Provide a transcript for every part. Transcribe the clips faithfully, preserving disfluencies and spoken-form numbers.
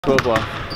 Football.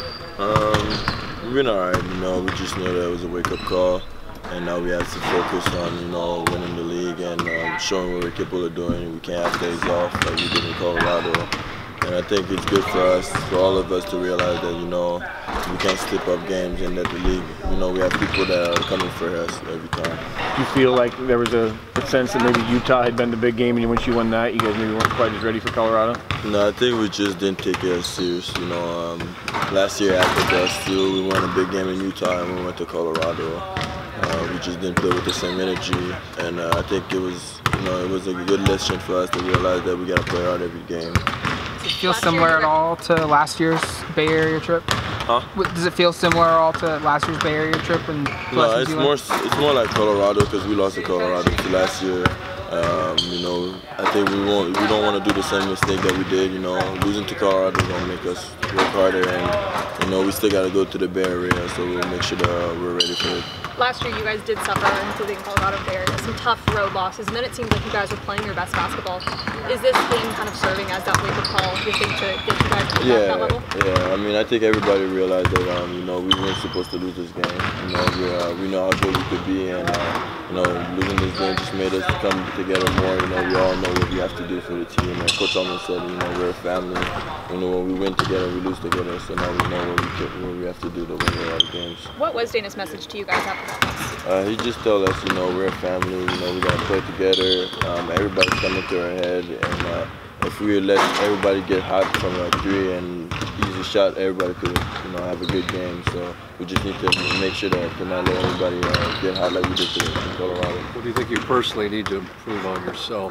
Um, we've been alright, you know, we just know that it was a wake-up call, and now we have to focus on, you know, winning the league and um, showing what we're capable of doing. We can't have days off like we did in Colorado, and I think it's good for us, for all of us to realize that, you know, we can't slip up games and that the league, you know, we have people that are coming for us every time. Do you feel like there was a, a sense that maybe Utah had been the big game, and once you won that, you guys maybe weren't quite as ready for Colorado? No, I think we just didn't take it as serious. You know, um, last year after us too, we won a big game in Utah and we went to Colorado. Uh, we just didn't play with the same energy, and uh, I think it was, you know, it was a good lesson for us to realize that we got to play hard every game. Does it feel similar at all to last year's Bay Area trip? Huh? Does it feel similar at all to last year's Bay Area trip? And no, it's more it's more like Colorado because we lost to Colorado last year. Um, you know, I think we won't we don't want to do the same mistake that we did. You know, losing to Colorado is gonna make us work harder, and you know we still got to go to the Bay Area, so we'll make sure that we're ready for it. Last year you guys did suffer, including Colorado Bay Area, some tough road losses, and then it seems like you guys were playing your best basketball. Is this game kind of serving as that wake-up call, you think, to get you guys to yeah, that level? Yeah, I mean, I think everybody realized that, um, you know, we weren't supposed to lose this game. You know, we, uh, we know how good we could be, and, uh, you know, losing this game just made us come together more. You know, we all know what we have to do for the team. And Coach Allman said, you know, we're a family. You know, when we win together, we lose together. So now we know what we, can, what we have to do to win a lot of games. What was Dana's message to you guys after that loss? Uh, he just told us, you know, we're a family. You know, we got to play together. Um, everybody's coming to our head, and uh, if we let everybody get hot from a three and easy shot, everybody could, you know, have a good game. So we just need to make sure that to not let everybody uh, get hot like we did today in Colorado. What do you think you personally need to improve on yourself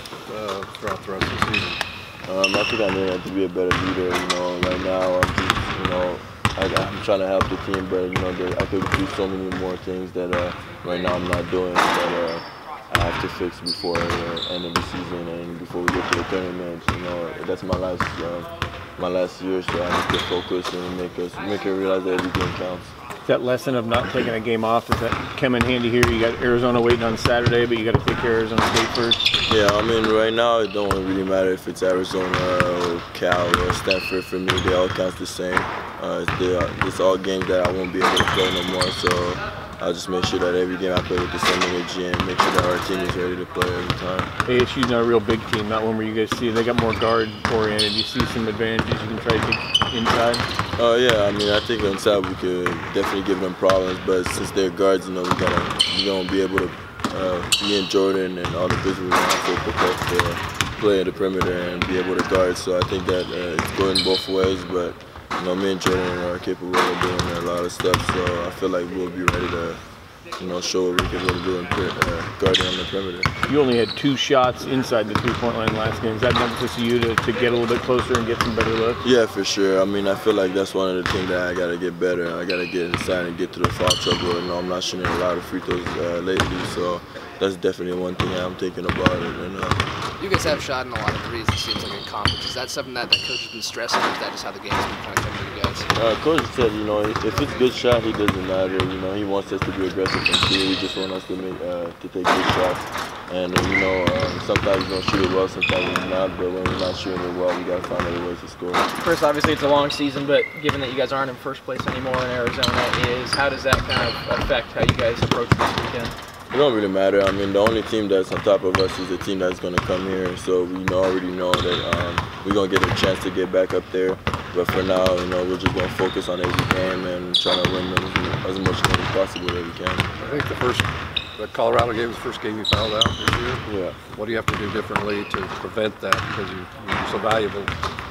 uh, throughout the rest of the season? Um, I think I need to be a better leader. You know, right now I'm just, you know, I, I'm trying to help the team, but you know, there, I could do so many more things that uh, right now I'm not doing that uh, I have to fix before the uh, end of the season and before we get to the tournament. You know, that's my last uh, my last year, so I need to focus and make us make her realize that every game counts. That lesson of not taking a game off, does that come in handy here? You got Arizona waiting on Saturday, but you got to take care of Arizona State first. Yeah, I mean, right now it don't really matter if it's Arizona or Cal or Stanford. For me, they all count the same. Uh, it's, it's all games that I won't be able to play no more, so I'll just make sure that every game I play with the same energy and make sure that our team is ready to play every time. A S U's not a real big team, not one where you guys see they got more guard oriented. You see some advantages you can try to take inside? Oh uh, yeah, I mean I think inside we could definitely give them problems, but since they're guards, you know, we gotta we gonna be able to uh, me and Jordan and all the players we have to protect the play at the perimeter and be able to guard. So I think that uh, it's going both ways, but you know, me and Jordan are capable of doing a lot of stuff, so I feel like we'll be ready to, you know, show what we can really do in uh, guarding on the perimeter. You only had two shots inside the three-point line last game. Is that enough to you to, to get a little bit closer and get some better looks? Yeah, for sure. I mean, I feel like that's one of the things that I got to get better. I got to get inside and get to the foul trouble. You know, I'm not shooting a lot of free throws uh, lately, so that's definitely one thing I'm thinking about. It. And, uh, you guys have shot in a lot of threes, it seems like, in conference. Is that something that the coach has been stressing, or is that just how the game's been kind of coming to you guys? Uh, coach said, you know, if it's a good shot, he doesn't matter. You know, he wants us to be aggressive from three. He just wants us to make uh, to take good shots. And uh, you know, um, sometimes we don't shoot it well, sometimes we're not. But when we're not shooting it well, we gotta find other ways to score. First, obviously, it's a long season, but given that you guys aren't in first place anymore in Arizona, is how does that kind of affect how you guys approach this weekend? It don't really matter. I mean, the only team that's on top of us is the team that's going to come here. So we know, already know that um, we're going to get a chance to get back up there. But for now, you know, we're just going to focus on every game and try to win as, as much games as possible that we can. I think the first, the Colorado game was the first game you fouled out this year. Yeah. What do you have to do differently to prevent that because you, you're so valuable?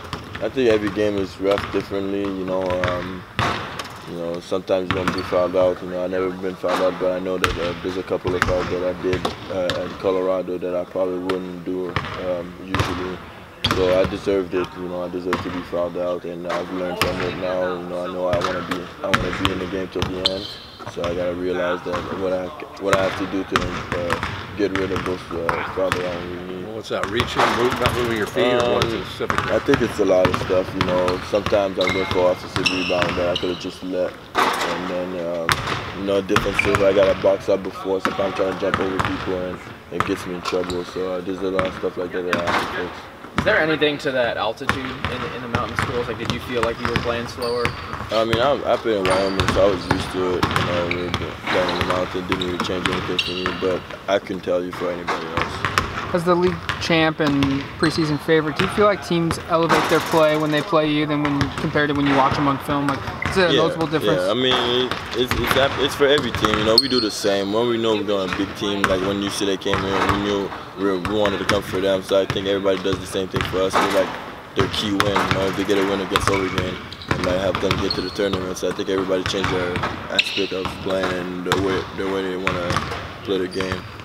I think every game is rough differently. You know, um, you know, sometimes you're gonna be fouled out. You know, I've never been fouled out, but I know that uh, there's a couple of fouls that I did uh, in Colorado that I probably wouldn't do um, usually. So I deserved it. You know, I deserve to be fouled out, and I've learned from it now. You know, I know I want to be, I want to be in the game till the end. So I gotta realize that what I what I have to do to uh, get rid of those uh, fouls that I don't really need. What's that? Reaching, move, not moving your feet, um, or what is it specifically? I think it's a lot of stuff. You know, sometimes I'm going for offensive rebound that I could have just let, and then um, you know, defensive. I got to box up before. Sometimes I'm trying to jump over people, and it gets me in trouble. So uh, there's a lot of stuff like that that I have to fix. there anything to that altitude in, in the mountain schools? Like, did you feel like you were playing slower? I mean, I, I played in Wyoming, so I was used to it. You know, we were playing in the mountain, didn't really change anything for me, but I couldn't tell you for anybody else. As the league champ and preseason favorite, do you feel like teams elevate their play when they play you than when compared to when you watch them on film? Like, is it a yeah, noticeable difference? Yeah, I mean, it's, it's it's for every team. You know, we do the same. When we know we're going a big team, like when you see they came in, we knew we, were, we wanted to come for them. So I think everybody does the same thing for us. We like their key win. You know, if they get a win against Oregon, it might help them get to the tournament. So I think everybody changed their aspect of playing and the way the way they want to play the game.